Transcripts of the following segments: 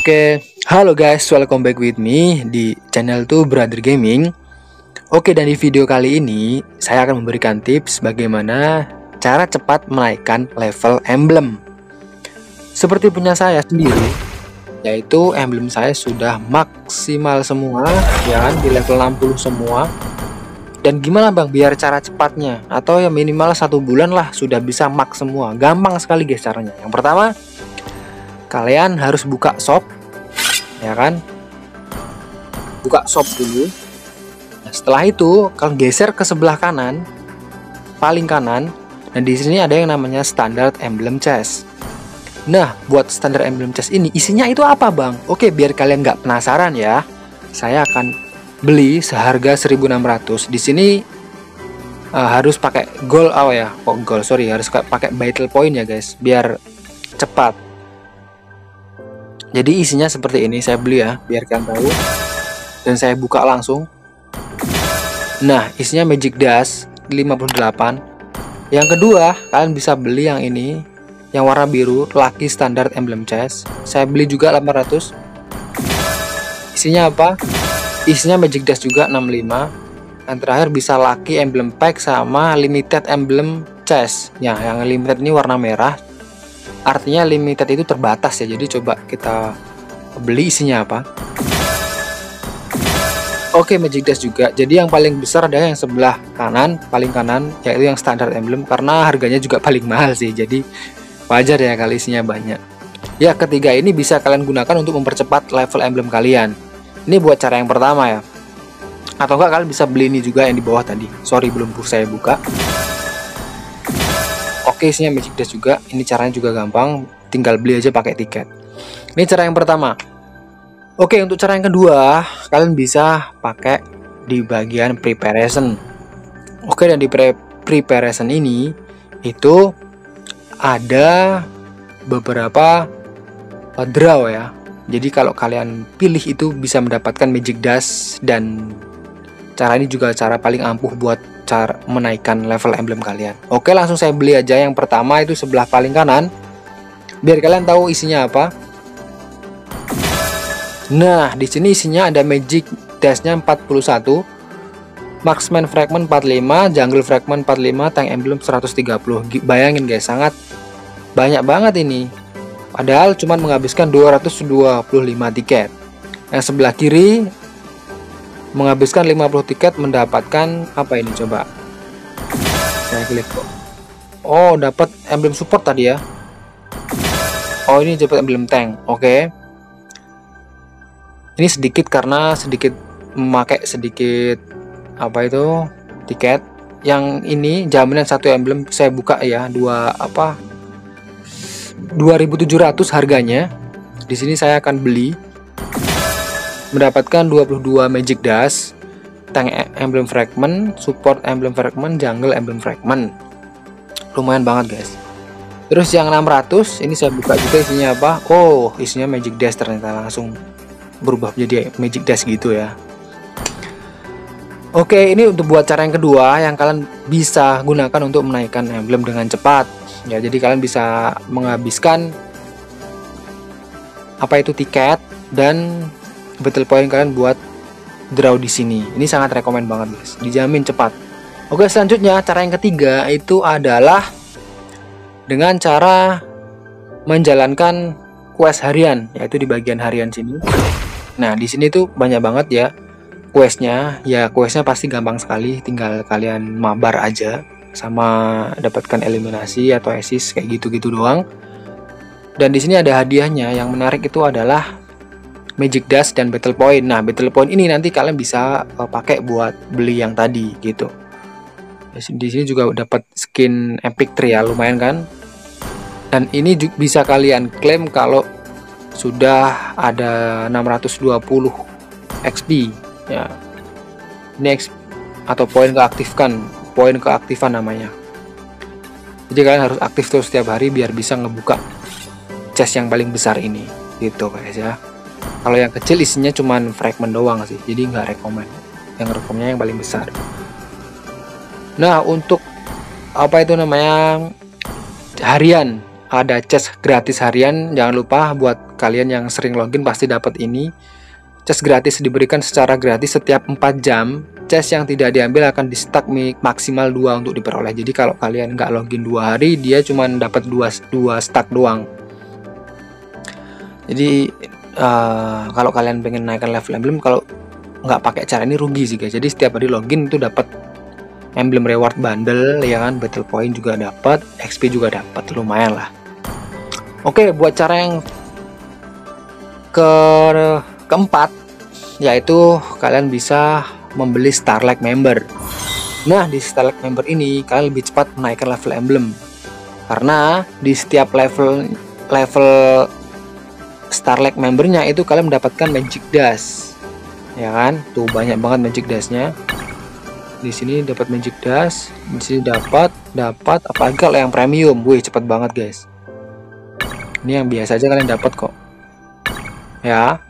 Oke, halo guys, welcome back with me di channel tuh Brother Gaming. Oke, dan di video kali ini saya akan memberikan tips bagaimana cara cepat menaikkan level emblem. Seperti punya saya sendiri, yaitu emblem saya sudah maksimal semua, ya kan, di level 60 semua. Dan gimana bang biar cara cepatnya, atau ya minimal 1 bulan lah sudah bisa max semua. Gampang sekali guys caranya. Yang pertama, kalian harus buka shop, ya kan, buka shop dulu. Nah, setelah itu kalian geser ke sebelah kanan, paling kanan. Dan di sini ada yang namanya standard emblem chest. Nah, buat standard emblem chest ini isinya itu apa bang? Oke, biar kalian nggak penasaran ya, saya akan beli seharga 1.600. Di sini harus pakai gold, harus pakai battle point ya guys, biar cepat. Jadi isinya seperti ini, saya beli ya biar kalian tahu. Dan saya buka langsung. Nah, isinya magic dust 58. Yang kedua, kalian bisa beli yang ini, yang warna biru, lucky standard emblem chest. Saya beli juga 800. Isinya apa? Isinya magic dust juga 65. Yang terakhir bisa lucky emblem pack sama limited emblem chest. Ya, yang limited ini warna merah. Artinya limited itu terbatas ya. Jadi coba kita beli isinya apa. Oke, magic dust juga. Jadi yang paling besar adalah yang sebelah kanan, paling kanan, yaitu yang standard emblem, karena harganya juga paling mahal sih. Jadi wajar ya kalau isinya banyak. Ya, ketiga ini bisa kalian gunakan untuk mempercepat level emblem kalian. Ini buat cara yang pertama ya. Atau enggak kalian bisa beli ini juga yang di bawah tadi. Sorry belum saya buka. Oke, isinya magic dust juga. Ini caranya juga gampang, tinggal beli aja pakai tiket. Ini cara yang pertama. Oke, untuk cara yang kedua, kalian bisa pakai di bagian preparation. Oke, dan di preparation ini itu ada beberapa draw ya. Jadi kalau kalian pilih itu bisa mendapatkan magic dust, dan cara ini juga cara paling ampuh buat cara menaikkan level emblem kalian. Oke, langsung saya beli aja yang pertama, itu sebelah paling kanan, biar kalian tahu isinya apa. Nah, di sini isinya ada magic dust-nya 41, marksman fragment 45, jungle fragment 45, tank emblem 130. Bayangin guys, sangat banyak banget ini. Padahal cuma menghabiskan 225 tiket. Yang sebelah kiri menghabiskan 50 tiket mendapatkan apa ini, coba saya klik. Oh, dapat emblem support tadi ya. Oh, ini dapat emblem tank. Oke. Ini sedikit karena sedikit memakai sedikit apa itu tiket. Yang ini jaminan satu emblem saya buka ya, 2.700 harganya. Di sini saya akan beli, mendapatkan 22 magic dust, tank emblem fragment, support emblem fragment, jungle emblem fragment. Lumayan banget guys. Terus yang 600 ini saya buka juga, isinya apa? Oh, isinya magic dust, ternyata langsung berubah menjadi magic dust gitu ya. Oke, ini untuk buat cara yang kedua yang kalian bisa gunakan untuk menaikkan emblem dengan cepat ya. Jadi kalian bisa menghabiskan apa itu tiket dan battle point kalian buat draw di sini. Ini sangat rekomen banget guys, dijamin cepat. Oke, selanjutnya cara yang ketiga itu adalah dengan cara menjalankan quest harian, yaitu di bagian harian sini. Nah, di sini tuh banyak banget ya questnya. Ya, questnya pasti gampang sekali, tinggal kalian mabar aja sama dapatkan eliminasi atau assist kayak gitu-gitu doang. Dan di sini ada hadiahnya. Yang menarik itu adalah magic dust dan battle point. Nah, battle point ini nanti kalian bisa pakai buat beli yang tadi gitu. Di sini juga dapat skin epic tree ya, lumayan kan? Dan ini bisa kalian klaim kalau sudah ada 620 XP ya. Ini XP atau poin keaktifan namanya. Jadi kalian harus aktif terus setiap hari biar bisa ngebuka chest yang paling besar ini gitu guys ya. Kalau yang kecil isinya cuman fragment doang sih, jadi nggak rekomen. Yang rekomnya yang paling besar. Nah, untuk apa itu namanya harian, ada chest gratis harian. Jangan lupa buat kalian yang sering login pasti dapat ini. Chest gratis diberikan secara gratis setiap 4 jam. Chest yang tidak diambil akan di stack maksimal 2 untuk diperoleh. Jadi kalau kalian nggak login 2 hari, dia cuma dapat 2 stack doang. Jadi kalau kalian pengen naikkan level emblem, kalau nggak pakai cara ini rugi sih guys. Jadi setiap hari login itu dapat emblem reward bundle ya kan, battle point juga dapat, XP juga dapat, lumayan lah. Oke, buat cara yang keempat, yaitu kalian bisa membeli Starlight Member. Nah, di Starlight Member ini kalian lebih cepat menaikkan level emblem, karena di setiap level Starlight Membernya itu kalian mendapatkan Magic Dust, ya kan? Tuh banyak banget Magic Dustnya. Di sini dapat Magic Dust, di sini dapat apalagi kalau yang premium, wih cepet banget guys. Ini yang biasa aja kalian dapat kok. Ya.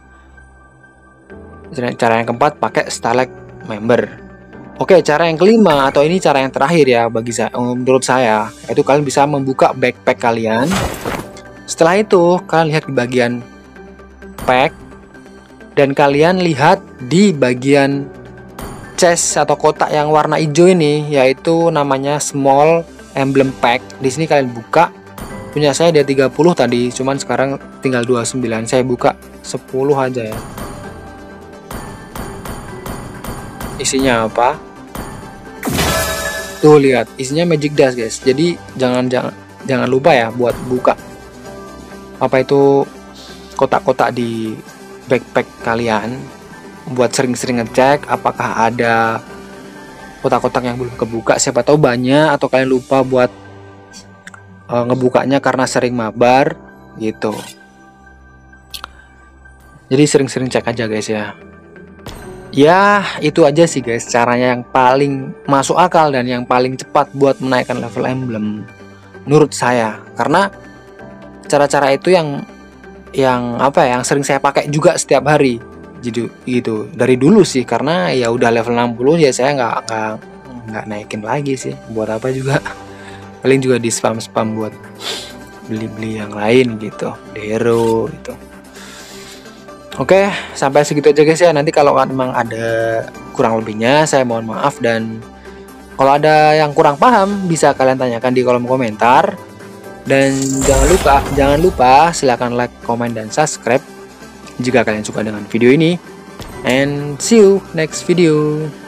Cara yang keempat pakai Starlight Member. Oke, cara yang kelima atau ini cara yang terakhir ya bagi saya, menurut saya, itu kalian bisa membuka backpack kalian. Setelah itu kalian lihat di bagian pack dan kalian lihat di bagian chest atau kotak yang warna hijau ini, yaitu namanya Small Emblem Pack. Di sini kalian buka. Punya saya dia 30 tadi, cuman sekarang tinggal 29. Saya buka 10 aja ya. Isinya apa? Tuh lihat, isinya Magic Dust guys. Jadi jangan lupa ya buat buka apa itu kotak-kotak di backpack kalian, buat sering-sering ngecek apakah ada kotak-kotak yang belum kebuka. Siapa tahu banyak atau kalian lupa buat ngebukanya karena sering mabar gitu. Jadi sering-sering cek aja guys ya. Ya itu aja sih guys, caranya yang paling masuk akal dan yang paling cepat buat menaikkan level emblem menurut saya. Karena cara-cara itu yang apa ya, yang sering saya pakai juga setiap hari gitu dari dulu sih. Karena ya udah level 60 ya, saya nggak naikin lagi sih, buat apa juga. Paling juga di spam buat beli yang lain gitu, hero gitu. Oke, sampai segitu aja guys ya. Nanti kalau memang ada kurang lebihnya saya mohon maaf, dan kalau ada yang kurang paham bisa kalian tanyakan di kolom komentar. Dan jangan lupa silahkan like, comment, dan subscribe jika kalian suka dengan video ini. And see you next video.